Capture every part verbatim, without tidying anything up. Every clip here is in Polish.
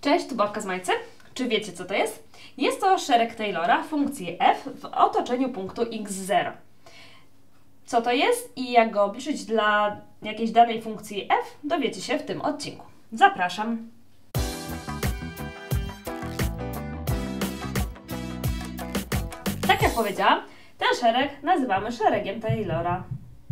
Cześć, tu Babka z Majcy. Czy wiecie, co to jest? Jest to szereg Taylora funkcji f w otoczeniu punktu x zero. Co to jest i jak go obliczyć dla jakiejś danej funkcji f, dowiecie się w tym odcinku. Zapraszam. Tak jak powiedziałam, ten szereg nazywamy szeregiem Taylora.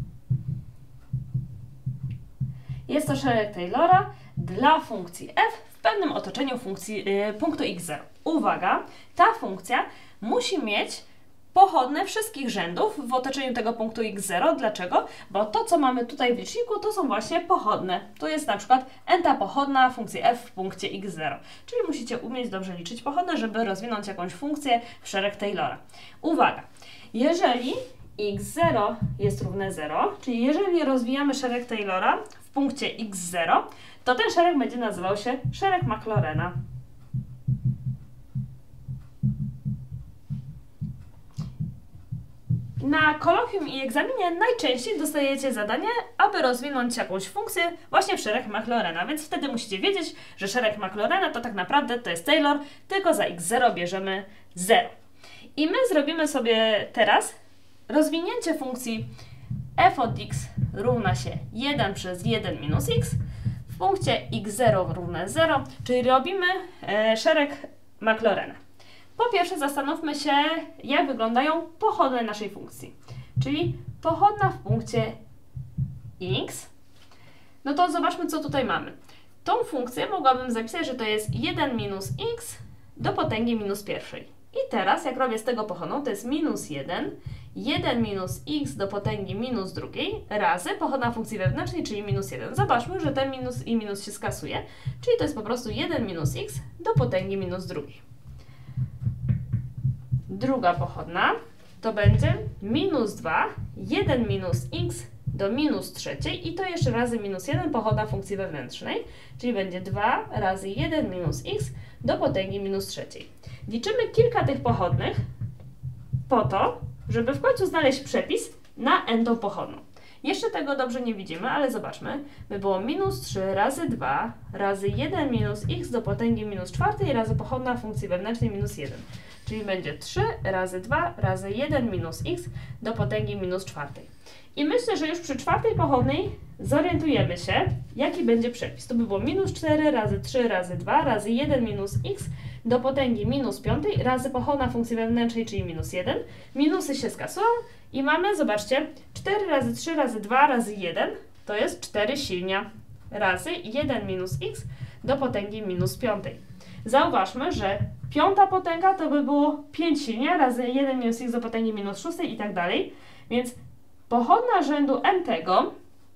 Jest to szereg Taylora dla funkcji f w pewnym otoczeniu funkcji, yy, punktu x zero. Uwaga, ta funkcja musi mieć pochodne wszystkich rzędów w otoczeniu tego punktu x zero. Dlaczego? Bo to, co mamy tutaj w liczniku, to są właśnie pochodne. Tu jest na przykład n-ta pochodna funkcji f w punkcie x zero. Czyli musicie umieć dobrze liczyć pochodne, żeby rozwinąć jakąś funkcję w szereg Taylora. Uwaga, jeżeli x zero jest równe zero, czyli jeżeli rozwijamy szereg Taylora w punkcie x zero, to ten szereg będzie nazywał się szereg Maclaurena. Na kolokwium i egzaminie najczęściej dostajecie zadanie, aby rozwinąć jakąś funkcję właśnie w szereg Maclaurena, więc wtedy musicie wiedzieć, że szereg Maclaurena to tak naprawdę to jest Taylor, tylko za x zero bierzemy zero. I my zrobimy sobie teraz rozwinięcie funkcji f od x równa się jeden przez jeden minus x w punkcie x zero równe zero, czyli robimy e, szereg Maclaurena. Po pierwsze zastanówmy się, jak wyglądają pochodne naszej funkcji, czyli pochodna w punkcie x. No to zobaczmy, co tutaj mamy. Tą funkcję mogłabym zapisać, że to jest jeden minus x do potęgi minus pierwszej. I teraz, jak robię z tego pochodną, to jest minus jeden, jeden minus x do potęgi minus drugiej razy pochodna funkcji wewnętrznej, czyli minus jeden. Zobaczmy, że ten minus i minus się skasuje, czyli to jest po prostu jeden minus x do potęgi minus drugiej. Druga pochodna to będzie minus dwa, jeden minus x do minus trzeciej i to jeszcze razy minus jeden pochodna funkcji wewnętrznej, czyli będzie dwa razy jeden minus x do potęgi minus trzeciej. Liczymy kilka tych pochodnych po to, żeby w końcu znaleźć przepis na n-tą pochodną. Jeszcze tego dobrze nie widzimy, ale zobaczmy. By było minus trzy razy dwa razy jeden minus x do potęgi minus czwartej razy pochodna funkcji wewnętrznej minus jeden. Czyli będzie trzy razy dwa razy jeden minus x do potęgi minus czwartej. I myślę, że już przy czwartej pochodnej zorientujemy się, jaki będzie przepis. To by było minus cztery razy trzy razy dwa razy jeden minus x do potęgi minus piątej razy pochodna funkcji wewnętrznej, czyli minus jeden. Minusy się skasują i mamy, zobaczcie, cztery razy trzy razy dwa razy jeden to jest cztery silnia razy jeden minus x do potęgi minus piątej. Zauważmy, że piąta potęga to by było pięć silnia razy jeden minus x do potęgi minus szóstej i tak dalej. Więc pochodna rzędu n tego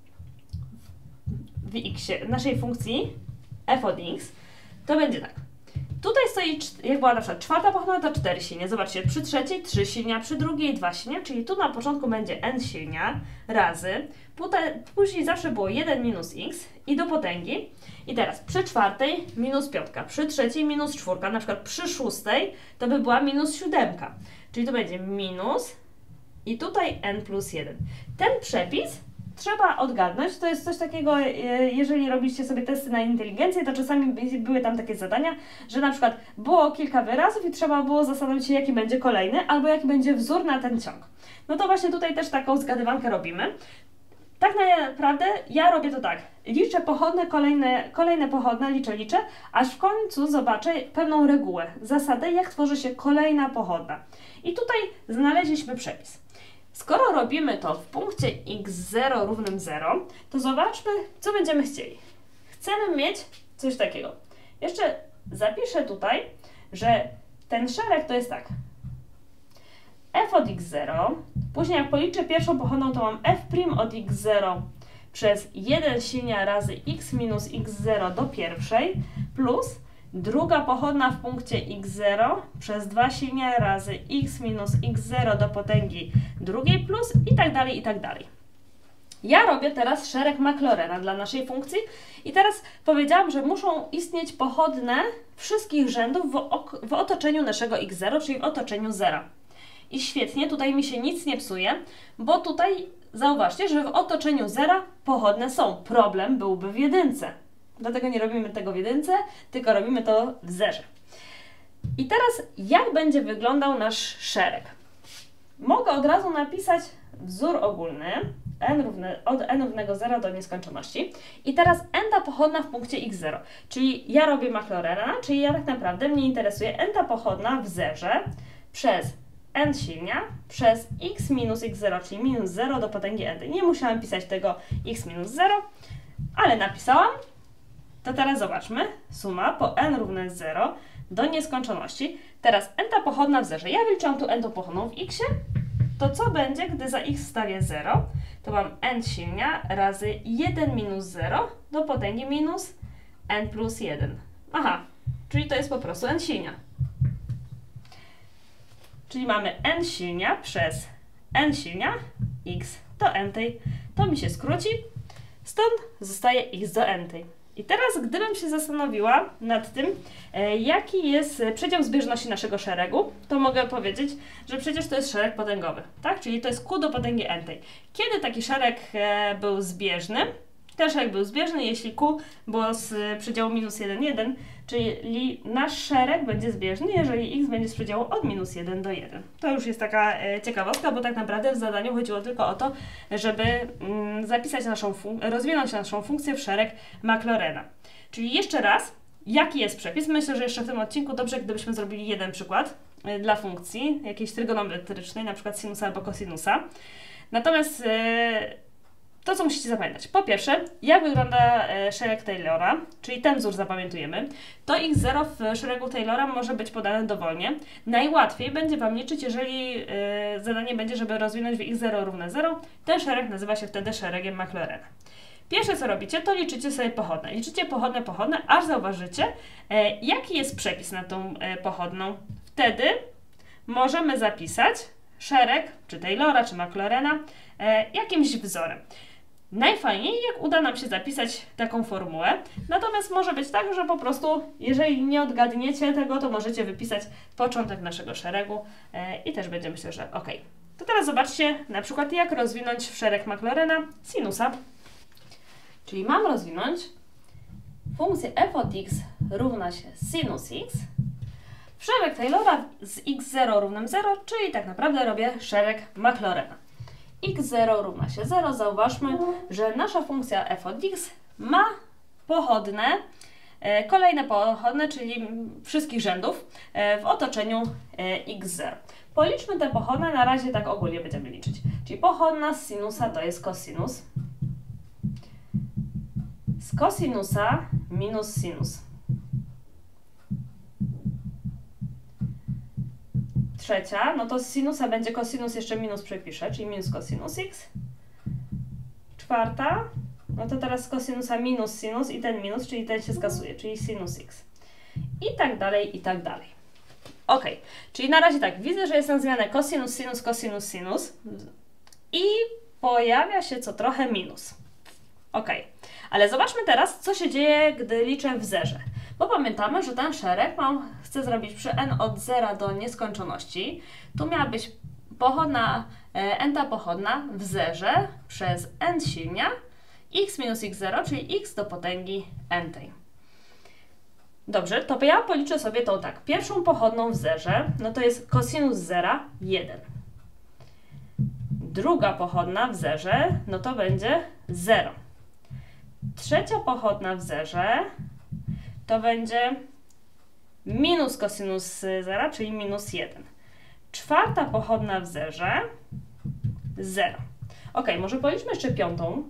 w x, naszej funkcji f od x, to będzie tak. Tutaj stoi, jak była na przykład czwarta pochodna, to cztery silnie. Zobaczcie, przy trzeciej trzy silnia, przy drugiej dwa silnia, czyli tu na początku będzie n silnia razy, później zawsze było jeden minus x i do potęgi. I teraz przy czwartej minus piątka, przy trzeciej minus czwórka, na przykład przy szóstej to by była minus siódemka, czyli to będzie minus i tutaj n plus jeden. Ten przepis trzeba odgadnąć. To jest coś takiego, jeżeli robiliście sobie testy na inteligencję, to czasami były tam takie zadania, że na przykład było kilka wyrazów i trzeba było zastanowić się, jaki będzie kolejny, albo jaki będzie wzór na ten ciąg. No to właśnie tutaj też taką zgadywankę robimy. Tak naprawdę ja robię to tak. Liczę pochodne, kolejne, kolejne pochodne, liczę, liczę, aż w końcu zobaczę pewną regułę, zasadę, jak tworzy się kolejna pochodna. I tutaj znaleźliśmy przepis. Skoro robimy to w punkcie x zero równym zero, to zobaczmy, co będziemy chcieli. Chcemy mieć coś takiego. Jeszcze zapiszę tutaj, że ten szereg to jest tak. f od x zero, później jak policzę pierwszą pochodną, to mam f' od x zero przez jeden silnia razy x minus x zero do pierwszej plus druga pochodna w punkcie x zero przez dwa silnia razy x minus x zero do potęgi drugiej plus i tak dalej, i tak dalej. Ja robię teraz szereg Maclaurena dla naszej funkcji i teraz powiedziałam, że muszą istnieć pochodne wszystkich rzędów w, w otoczeniu naszego x zero, czyli w otoczeniu zera. I świetnie, tutaj mi się nic nie psuje, bo tutaj zauważcie, że w otoczeniu zera pochodne są. Problem byłby w jedynce. dlatego nie robimy tego w jedynce, tylko robimy to w zerze. I teraz jak będzie wyglądał nasz szereg? Mogę od razu napisać wzór ogólny n równy, od n równego zera do nieskończoności. I teraz n-ta pochodna w punkcie x zero. Czyli ja robię Maclaurena, czyli ja tak naprawdę mnie interesuje n-ta pochodna w zerze przez n silnia przez x minus x zero, czyli minus zero do potęgi n. Nie musiałam pisać tego x minus zero, ale napisałam. To teraz zobaczmy. Suma po n równe zero do nieskończoności. Teraz n-ta pochodna w zerze. Ja wyliczam tu n-tą pochodną w x. To co będzie, gdy za x wstawię zero? To mam n silnia razy jeden minus zero do potęgi minus n plus jeden. Aha, czyli to jest po prostu n silnia. Czyli mamy n silnia przez n silnia x do n tej. To mi się skróci, stąd zostaje x do n tej. I teraz gdybym się zastanowiła nad tym, e, jaki jest przedział zbieżności naszego szeregu, to mogę powiedzieć, że przecież to jest szereg potęgowy, tak? Czyli to jest q do potęgi n tej. Kiedy taki szereg e, był zbieżny? Ten szereg był zbieżny, jeśli q było z przedziału minus jeden, jeden, czyli nasz szereg będzie zbieżny, jeżeli x będzie z przedziału od minus jeden do jeden. To już jest taka e, ciekawostka, bo tak naprawdę w zadaniu chodziło tylko o to, żeby mm, zapisać naszą rozwinąć naszą funkcję w szereg Maclaurena. Czyli jeszcze raz, jaki jest przepis? Myślę, że jeszcze w tym odcinku dobrze, gdybyśmy zrobili jeden przykład e, dla funkcji jakiejś trygonometrycznej, na przykład sinusa albo kosinusa. Natomiast e, to, co musicie zapamiętać. Po pierwsze, jak wygląda e, szereg Taylora, czyli ten wzór zapamiętujemy, to x zero w szeregu Taylora może być podane dowolnie. Najłatwiej będzie Wam liczyć, jeżeli e, zadanie będzie, żeby rozwinąć w x zero równe zero. Ten szereg nazywa się wtedy szeregiem Maclaurena. Pierwsze, co robicie, to liczycie sobie pochodne. Liczycie pochodne, pochodne, aż zauważycie, e, jaki jest przepis na tą e, pochodną. Wtedy możemy zapisać szereg, czy Taylora, czy Maclaurena, e, jakimś wzorem. Najfajniej, jak uda nam się zapisać taką formułę, natomiast może być tak, że po prostu, jeżeli nie odgadniecie tego, to możecie wypisać początek naszego szeregu e, i też będzie, myślę, że ok. To teraz zobaczcie na przykład, jak rozwinąć w szereg Maclaurena sinusa. Czyli mam rozwinąć funkcję f od x równa się sinus x w szereg Taylora z x zero równym zero, czyli tak naprawdę robię szereg Maclaurena. x zero równa się zero. Zauważmy, że nasza funkcja f od x ma pochodne, e, kolejne pochodne, czyli wszystkich rzędów e, w otoczeniu e, x zero. Policzmy te pochodne, na razie tak ogólnie będziemy liczyć. Czyli pochodna z sinusa to jest cosinus. Z cosinusa minus sinus. Trzecia, no to z sinusa będzie cosinus, jeszcze minus przepiszę, czyli minus cosinus x. Czwarta, no to teraz z cosinusa minus sinus i ten minus, czyli ten się skasuje, czyli sinus x. I tak dalej, i tak dalej. Ok, czyli na razie tak, widzę, że jest na zmianę cosinus, sinus, cosinus, sinus i pojawia się co trochę minus. Ok, ale zobaczmy teraz, co się dzieje, gdy liczę w zerze. Bo pamiętamy, że ten szereg mam, chcę zrobić przy n od zera do nieskończoności. Tu miała być pochodna, n-ta pochodna w zerze przez n silnia x minus x zero, czyli x do potęgi n tej. Dobrze, to ja policzę sobie tą tak. Pierwszą pochodną w zerze, no to jest cosinus zera jeden. Druga pochodna w zerze, no to będzie zero. Trzecia pochodna w zerze to będzie minus cosinus zera, czyli minus jeden. Czwarta pochodna w zerze zero. Ok, może policzmy jeszcze piątą.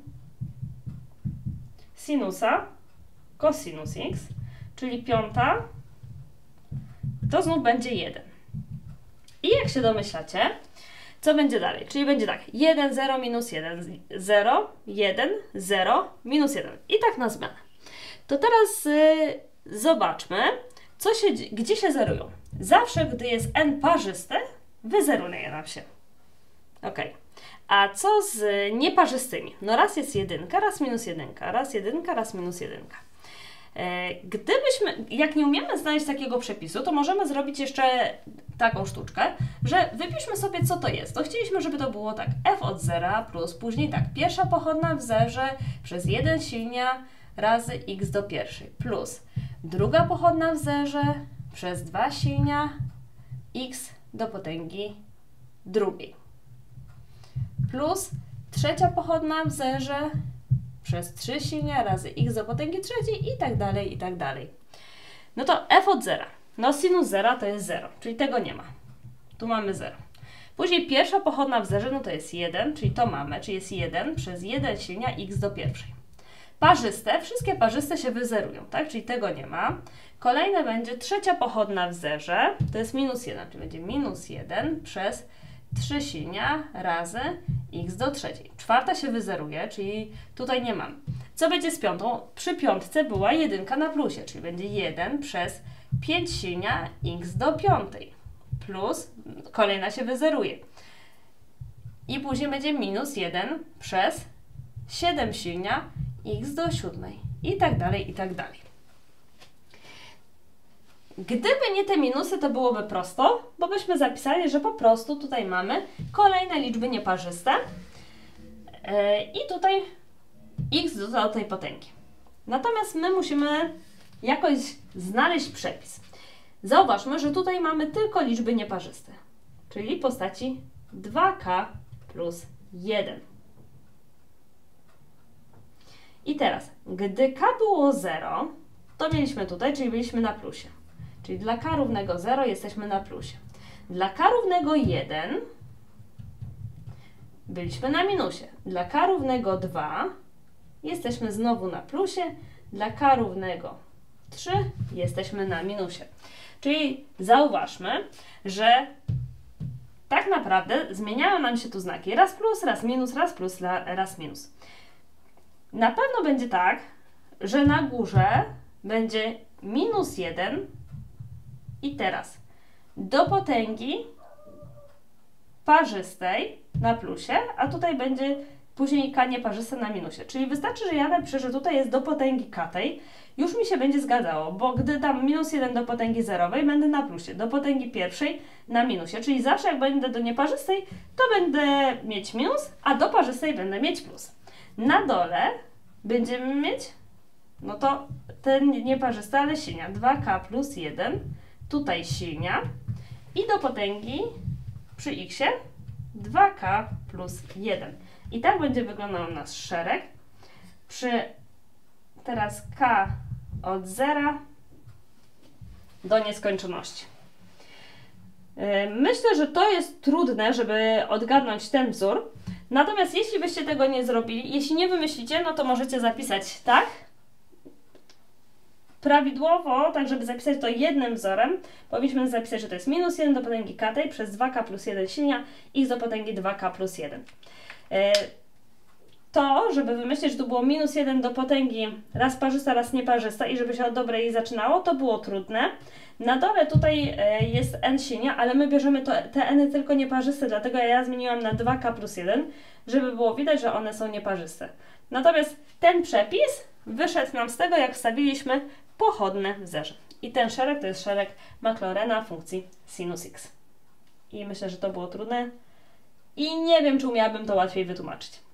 Sinusa cosinus x, czyli piąta to znów będzie jeden. I jak się domyślacie, co będzie dalej? Czyli będzie tak, jeden, zero, minus jeden, zero, jeden, zero, minus jeden. I tak na zmianę. To teraz y, zobaczmy, co się, gdzie się zerują. Zawsze, gdy jest n parzyste, wyzeruje nam się. Ok. A co z nieparzystymi? No raz jest jedynka, raz minus jedynka, raz jedynka, raz minus jedynka. Gdybyśmy, jak nie umiemy znaleźć takiego przepisu, to możemy zrobić jeszcze taką sztuczkę, że wypiszmy sobie, co to jest. To chcieliśmy, żeby to było tak f od zera plus później tak, pierwsza pochodna w zerze przez jeden silnia razy x do pierwszej plus druga pochodna w zerze przez dwa silnia x do potęgi drugiej plus trzecia pochodna w zerze przez trzy silnia razy x do potęgi trzeciej i tak dalej, i tak dalej. No to f od zera. No sinus zera to jest zero, czyli tego nie ma. Tu mamy zero. Później pierwsza pochodna w zerze, no to jest jeden, czyli to mamy, czyli jest jeden przez jeden silnia x do pierwszej. Parzyste, wszystkie parzyste się wyzerują, tak? Czyli tego nie ma. Kolejne będzie trzecia pochodna w zerze, to jest minus jeden, czyli będzie minus jeden przez trzy silnia razy x do trzeciej. Czwarta się wyzeruje, czyli tutaj nie mam. Co będzie z piątą? Przy piątce była jedynka na plusie, czyli będzie jeden przez pięć silnia x do piątej plus kolejna się wyzeruje. I później będzie minus jeden przez siedem silnia x do siódmej i tak dalej, i tak dalej. Gdyby nie te minusy, to byłoby prosto, bo byśmy zapisali, że po prostu tutaj mamy kolejne liczby nieparzyste yy, i tutaj x do tej potęgi. Natomiast my musimy jakoś znaleźć przepis. Zauważmy, że tutaj mamy tylko liczby nieparzyste, czyli w postaci dwa k plus jeden. I teraz, gdy k było zero, to mieliśmy tutaj, czyli byliśmy na plusie. Czyli dla k równego zero jesteśmy na plusie. Dla k równego jeden byliśmy na minusie. Dla k równego dwa jesteśmy znowu na plusie. Dla k równego trzy jesteśmy na minusie. Czyli zauważmy, że tak naprawdę zmieniają nam się tu znaki. Raz plus, raz minus, raz plus, raz minus. Na pewno będzie tak, że na górze będzie minus jeden i teraz do potęgi parzystej na plusie, a tutaj będzie później k nieparzyste na minusie. Czyli wystarczy, że ja napiszę, że tutaj jest do potęgi k tej, już mi się będzie zgadzało, bo gdy dam minus jeden do potęgi zerowej, będę na plusie, do potęgi pierwszej na minusie, czyli zawsze jak będę do nieparzystej, to będę mieć minus, a do parzystej będę mieć plus. Na dole będziemy mieć, no to ten nieparzyste, ale silnia, dwa k plus jeden, tutaj silnia i do potęgi przy x dwa k plus jeden. I tak będzie wyglądał nasz szereg. Przy teraz k od zera do nieskończoności. Myślę, że to jest trudne, żeby odgadnąć ten wzór. Natomiast jeśli byście tego nie zrobili, jeśli nie wymyślicie, no to możecie zapisać tak, prawidłowo, tak żeby zapisać to jednym wzorem, powinniśmy zapisać, że to jest minus jeden do potęgi k tej przez dwa k plus jeden silnia x do potęgi dwa k plus jeden. To, żeby wymyślić, że tu było minus jeden do potęgi raz parzysta, raz nieparzysta i żeby się od dobrej zaczynało, to było trudne. Na dole tutaj jest n silnia, ale my bierzemy to, te n tylko nieparzyste, dlatego ja zmieniłam na dwa k plus jeden, żeby było widać, że one są nieparzyste. Natomiast ten przepis wyszedł nam z tego, jak wstawiliśmy pochodne w zerze. I ten szereg to jest szereg Maclaurena funkcji sinus x. I myślę, że to było trudne i nie wiem, czy umiałabym to łatwiej wytłumaczyć.